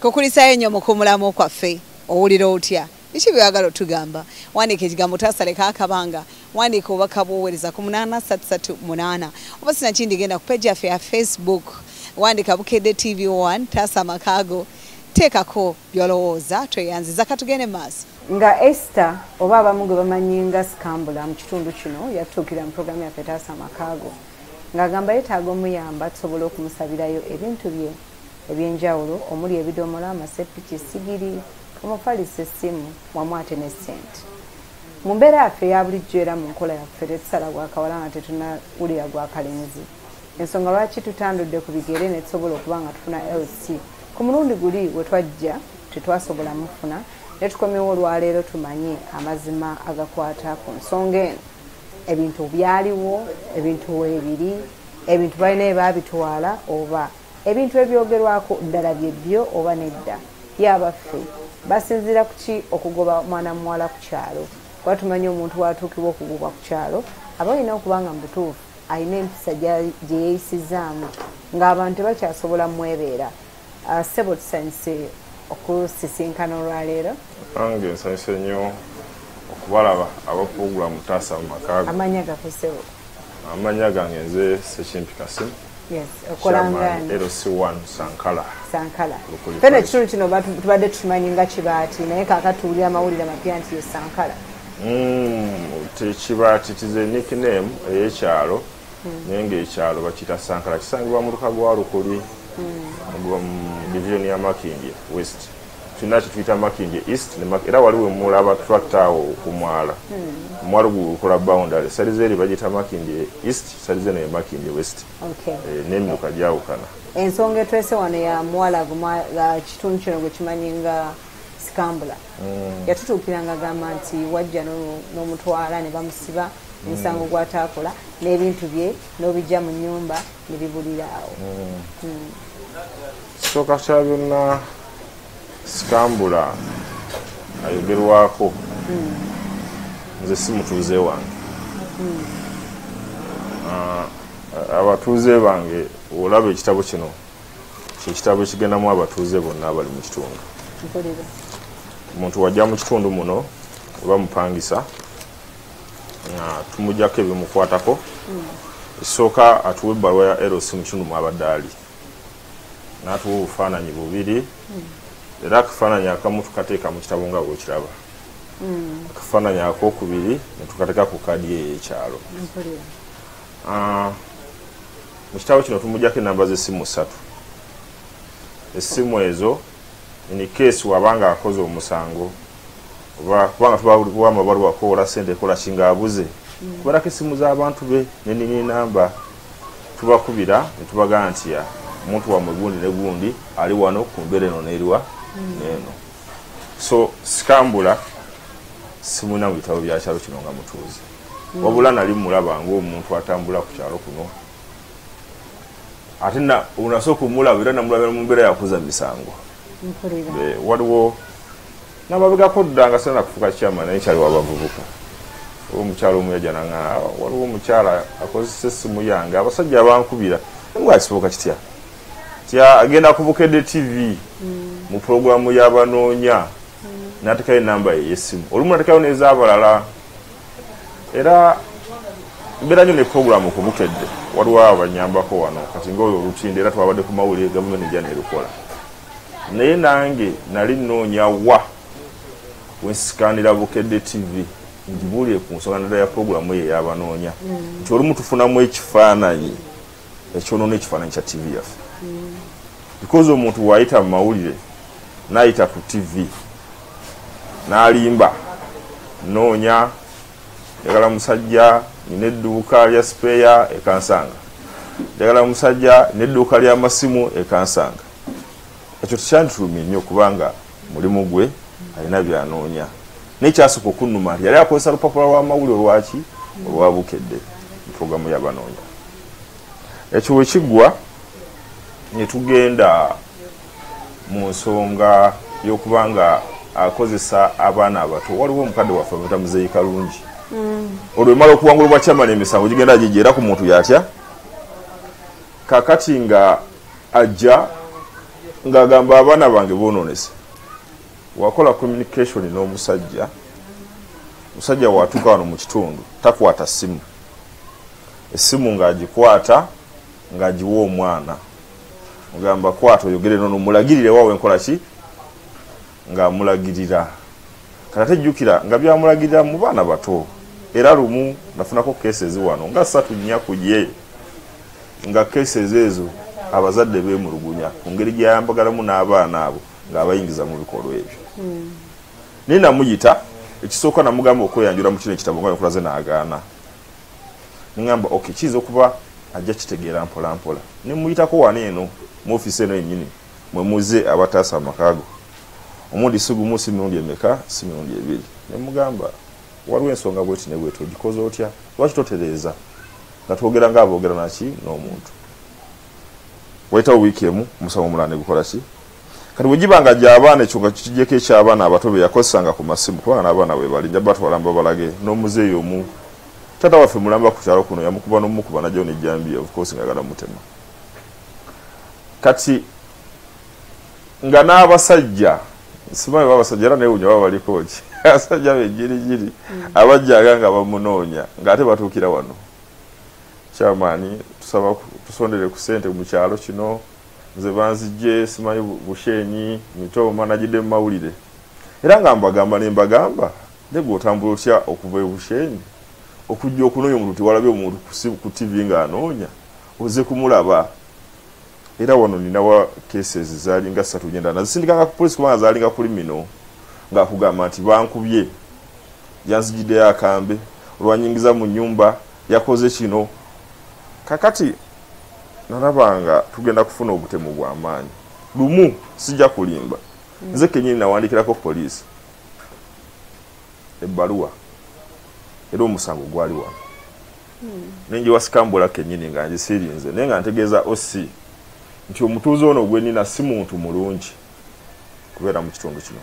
Kukulisayo nnyo mu kumulamu kwaffe owulira otya biki byagala otugamba wandiika ekigambo tasaleka akabanga wandiika obubaka bwoweereza ku 8338 oba sinakindi genda ku page yaffe ya Facebook wandiika Bukedde TV1 Taasa Makaago teekako byolowooza tweyanziza katugende maaso nga Esther oba abamu gwe bamanyi nga Scambula mu kitundu kino yatuukira mu programu yaffe Taasa Makaago ng'agamba yeetaaga omuyamba tusobole okumusabirayo ebintu bye ebyenjawulo omuli ebidomola amasepiki sigiri omufalisa essimu wamu ate ne ssente mu mbeera yaffe eya bulijjo era mu nkola yaffe tetusala gwakawala nga tetunawulira gwa kalenzi ensonga lwaki tutandudde ku bigere ne tusobola okuba nga tufuna LC ku mulundi guli we twajja tetwasobola mufuna ne tukomyewo olwaleero tumanye amazima agakwata ku nsonga eno ebintu byaliwo ebintu weebiri ebintu balina bye baabitwala oba ebintu ebyogerwako ddala byebbyo oba nedda yabaffe basinzira ku ki okugoba mwana muwala ku kyalo kuba tumanyi omuntu watuukibwa okugobwa ku kyalo aba alina okuba nga mubutuufu alina empisa gye yeeyisizaamu ng'abantu tebakyasobola mwebeera ssebo tusanyuse okusisinkana olwaleero nange nsanyuse nnyo okubalaba abapulogulamu Taasa Makaago amanya gaffe ssebo amanya gange nze Sekimpi Kasimu yes okolangani LC1 Sankala fene ekitundu kino tubadde tukimanyi nga Kibaati naye kaakatuulira amawulire amapya nti ye Sankala Kibaati tize nickname ey'ekyalo naye ng'ekyalo bakiyita Sankala kisangibwa mu luka gwa Lukuli mu division ya Makindye West tulina kituyita Makindye East era waliwo mulaba tractor awo ku mwala omwala gukola boundary salize eri bagiyita Makindye East salize naye Makindye West n'emiruka gyawukana ensonga etwese wano ya muwala kitundu kino gwe kimanyi nga Scambula yatutuukiranga agamba nti wajja n'omutwala ne bamusiba emisango gw'ataakola n'ebintu bye n'obijja mu nnyumba ne bibulira awo kisooka kya byonna Scambula ayogerwako nze si mutuuze wange abatuuze bange olaba ekitabo kino kyekitabo ekigendamu abatuuze bonna abali mu kitundu omuntu wajja mu kitundu muno oba mupangisa tumujjako ebimukwatako esooka atuwa ebbaluwa ya LC mu kitundu mwabadde ali n'atuwa obufaananyi bubiri era akafaananyi akamu tukateeka mu kitabo nga bwekiraba akafaananyi akokubiri ne tukateeka ku kaadi ey'ekyalo mu kitabo kino tumujjako enamba z'essimu 3 essimu ezo in case wabanga akoze omusango oba kubanga tubawa amabaluwa akola ssente ekola kinga abuze kubalako essimu z'abantu be nenini namba tubakubira ne tubagamba nti omuntu wamwe gundi ne gundi ali wano ku mbeera eno n'eriwa n'eno so Scambula simuna mu bitabo bya kyalo kino nga mutuuze wabula nali mulaba ng'omuntu atambula ku kyalo kuno ate unasooka omulaba era namulabira mu mbeera yakuza misango waliwo n'ababigako dda nga sena kufuka kyama naye kyali wabavubuka omukyalo omu yajja nanga waliwo omukyala akozesa essimu yange abasajja abankubira ngwakisoboka kitya agenda ku Bukedde TV mu programu y'abanoonya n'atekayo enamba ye y'essimu olumu n'atekayo n'ez'abalala era mbeera nnyo ne programu ku Bukedde waliwo abanyambako wano kati ng'oyo olutinde era twabadde ku mawulire gavumenti ejja n'erukola naye nange nali nnoonya wa wensikanira Bukedde TV ngibuulire ku nsonga ndala ya programu ye y'abanoonya nti olumu tufunamu ekifaananyi ekyonoona ekifaananyi kya TV yaffe because omuntu wayita mu mawulire n'ayita ku TV n'alimba noonya njagala musajja nina edduuka lya sipeeya ekansanga njagala musajja n'edduuka ly'amasimu ekansanga ekyo tekyanditulumye nnyo kubanga mulimu gwe alina byanoonya nekyasooka okunnuma nti yali akozesa lupapula lw'amawulire olwaki olwa Bukedde mu programu y'abanoonya ekyo bwe kiggwa ne tugenda mu nsonga y'okuba nga akozesa abaana abato waliwo omukadde waffe bata Muzeeyi Kalungi olwo emala okuwangulibwa kyamani emisango gigenda gijera ku muntu yatya kakati nga ajja ngagamba abaana bange bononese wakola communication n'omusajja musajja watuuka wano mu kitundu takwata simu essimu ng'agikwata ng'agiwa omwana mugamba kwata oyogere nono mulagirire waawe enkola ki ng'amulagirira kati tejjukira nga byamulagirira mu baana bato era lumu nafunako cases wano nga 3-4 kujye nga cases ezo abazadde beemulugunya ku ngeri gyayambagalamu n'abaana abo ng'abayingiza mu bikolwa ebyo naye namuyita ekisooka namugamba okweyanjula mu kino ekitabo nga nkulaze n'agaana ningamba okay kiza okuba ajja kitegeera mpola mpola nemuyitako wano eno mu ofisi eno yennyini mwe muze abataasa amakaago omundi sigumu si mirundi emeka si mirundi ebiri nemugamba waliwo ensonga bweti ne bweti ogikoze otya lwaki totereeza nga twogera ng'aboogera naki n'omuntu wayitawo wiiki emu omusango omulala ne gukola ki kati bwe gibanga gy'abaana ekyo nga kijjeko eky'abaana abato be yakozesanga ku masimu kubanga n'abaana bwe bali nja batwala mbabalage n'omuzeeyi omu tata waffe mulamba ku kyalo kuno yamukuba n'omukuba najjawo nejjambiya of course ngagala mutema kati nga n'abasajja simanyi babasajja era newunya baba baliko ki abasajja bejjirigiri abajjaga nga bamunoonya ng'ate batuukira wano kyamaani tusaba tusondere ku ssente mu kyalo kino nze banzijje simanyi Bushenyi Mitooma najidde mu mawulire era nga mbagamba ne mbagamba ndege otambula otya okuva e Bushenyi okujja okunoonya omuntu tiwalabye omuntu ku TV ng'anoonya oze kumulaba era wano ninawa cases zaalinga 3 ngenda nazisindikanga ku police kubanga zaalinga kuli mino ng'akugamba nti bankubye yanzijiddeyo akambe olwanyingiza mu nnyumba yakoze kino kakati nalabanga tugenda kufuna obutemu bw'amaanyi lumu sijja kulimba nze kenyini nawandikirako poliisi ebbaluwa era omusango gwali wano nenjiwa sikambula kenyini nga njisirinze naye nga ntegeeza osi nti omutuuze ono gwenina si muntu mulungi kubeera mu kitundu kino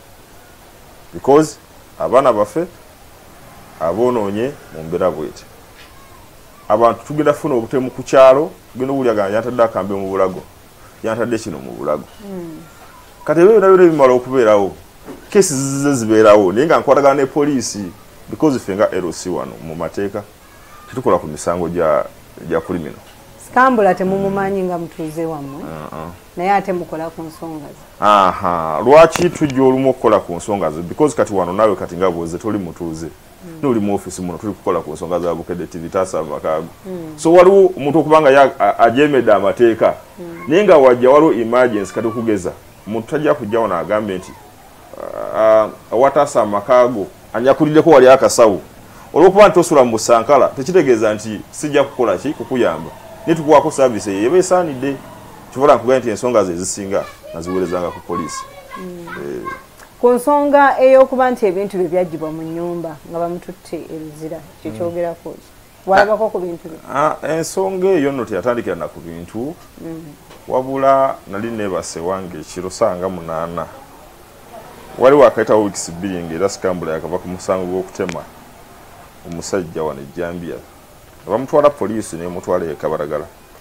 because abaana baffe aboonoonye mu mbeera bweti abantu tugenda funa obutemu ku kyalo tugenda owulyaga yantadde akambe mu bulago yantadde kino mu bulago kati ebyo byonna bimala okubeerawo kesi zize zibeerawo naye nga nkwatagana ne poliisi because ffe nga LC wano mu mateeka tetukola ku misango gya kulimino sikambula temumumanyi nga mutuuze wammwe naye ate mukola ku nsonga ze lwaki tujja olumu okukola ku nsonga ze because kati wano naawe kati nga bwoze toli mutuuze noli mu office muno tuli kukola ku nsonga za Bukedde TV taasa amakaago so waliwo omuntu okubanga ajemedde amateeka naye nga wajja waliwo emergency kati okugeza omuntu tajja kujjawo n'agambe nti awataasa amakaago anyakuliddeko wali akasawo olw'okuba nti osula mu Busankala tekitegeeza nti sijja kukola ki kukuyamba naye tukuwaako saavisi eyo eba esaanidde kivola nkugambye nti ensonga ze ezisinga naziweerezanga ku poliisi ku nsonga ey'okuba nti ebintu bye byaggyibwa mu nnyumba nga bamututte eruzira kyekyogerako walabako ku bintu bye ensonga eyo nno teyatandikira na ku bintu wabula nali neebase wange ekiro 8 waliwo akayitawo wiikisi 2 ng'era sikambula yakava ku musango gw'okutema omusajja wano ejjambiya bamutwala poliisi nemutwala e Kabaragala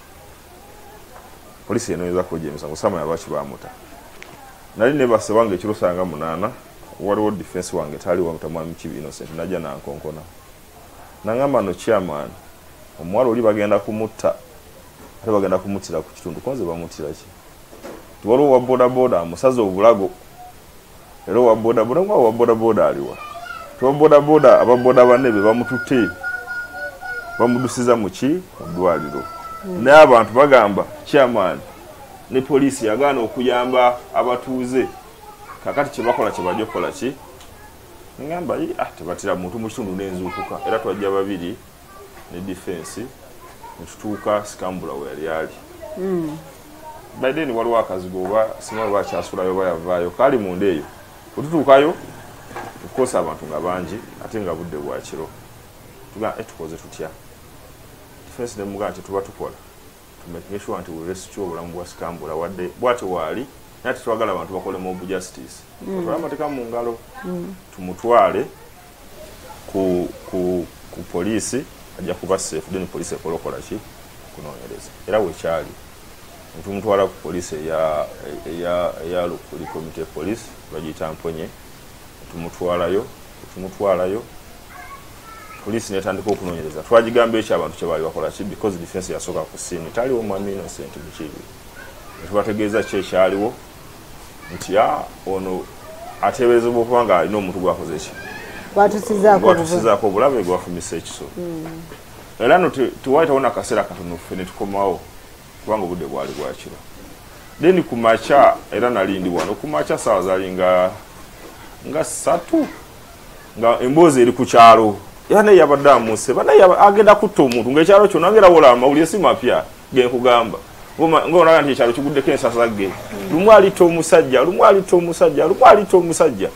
poliisi enoonyeza kujja emisango sama yabaki bamuta nali nebase wange ekiro 8 waliwo defense wange taliwo mutamwami Kibi Innocent najja nankonkona nangamba no chairman omuwala oli bagenda kumutta ate bagenda kumuttira ku kitundu konze bamuttira ki tiwaliwo wa bodaboda amusaze obulago era wa bodaboda nga wa bodaboda aliwa tuwa bodaboda ababoda banne be bamututte bamudusiza mu ki mu ddwaliro naye abantu bagamba chairman ne poliisi yagaana okuyamba abatuuze kakati kye bakola kye bajja okukola ki ngamba tebatira muntu mu kitundu n'enzuukuka era twajja babiri ne defense ne tutuuka sikambula we yali ali by then waliwo akazigo oba simanyi oba akyasulayo oba yavaayo kaali munda eyo bwetutuukayo tukosa abantu nga bangi ate nga budde bwa kiro tugamba tukoze tutya defense ne mugamba tetuba tukola tumaking sure nti we rescue obulamu bwa sikambula wadde bwatyo waali naye tetwagala abantu bakole mob justice otwala amateeka mu ngalo tumutwale ku poliisi ajja kuba safe then poliisi ekolokola ki kunoonyereza era wekyali tumutwala ku police ya lukuli community police bagiyita Mponye tumutwalayo police netandika okunoonyereza twagigamba ekyo abantu kye baali bakola ki because defense yasooka ku scene taliwo mwami innocent mukibi netubategeeza ki ekyaliwo nti ono ateeberezebwa okuba nga alina omuntu gwakoze ki gwatusizaako obulabe gwafumisa ekiso era no tewaitawo nakaseera katono ffe ne tukomawo kubanga obudde bwali bwakiro then ku makya era nalindi wano ku makya saawa zaali nga 3 nga emboozi eri ku kyalo era naye yabadde amuse banaye agenda kutta omuntu ng'ekyalo kyonna ngera wola amawulire si mapya genkugamba ng'olaba nti ekyalo kiguddeko ensasa ge lumu alitta omusajja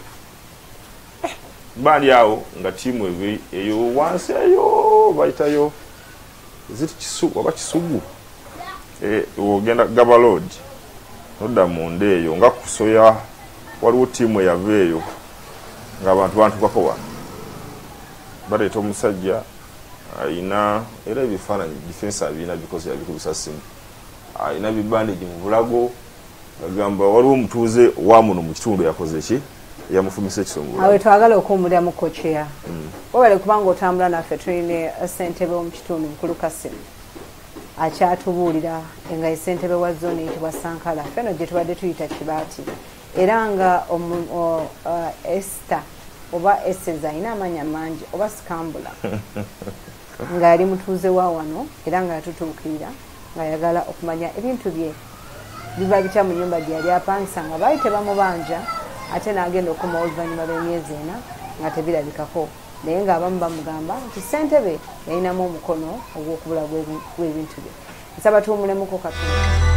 bandi awo nga tiimu eyo wansi eyo bayitayo ziti kisugu oba kisugu ogenda gaba road nodda munda eyo nga kusoya waliwo tiimu eyava eyo ng'abantu bantukako wano baleeta omusajja ayina era ebifaananyi defense abina because yabikubisa simu ayina bibandegi mu bulago agamba waliwo omutuuze wa muno mu kitundu yakoze ki yamufumisa ekisongola awe twagala okuwummulira mu kocheya wabale kubanga otambula naffe tulina ssentebe w'omu kitundu mukulu Kasimu akyatubuulira nga ssentebe wa zooni eyitibwa Sankala feno gye tubadde tuyita Kibaati era nga Esther oba Esseza ayina amanya mangi oba Sikambula ng'ali mutuuze wa wano era nga yatutuukirira ng'ayagala okumanya ebintu bye biba bitya mu nnyumba gye yali apangisa nga baali tebamubanja ate n'agenda okuma oluvannyuma lw'emyezi 4 nga tebirabikako naye ng'abamu bamugamba nti ssentebe yalinamu omukono ogw'okubula gw'ebintu bye nsaba tuwummulemuko Katonda.